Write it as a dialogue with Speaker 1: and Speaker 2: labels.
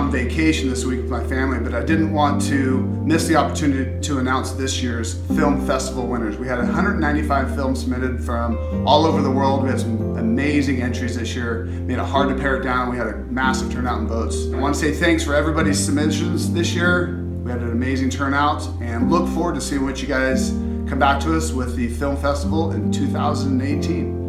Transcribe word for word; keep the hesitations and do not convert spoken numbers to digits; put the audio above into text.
Speaker 1: on vacation this week with my family, but I didn't want to miss the opportunity to announce this year's film festival winners. We had one hundred ninety-five films submitted from all over the world. We had some amazing entries this year. Made it hard to pare it down. We had a massive turnout in votes. I want to say thanks for everybody's submissions this year. We had an amazing turnout and look forward to seeing what you guys come back to us with the film festival in two thousand eighteen.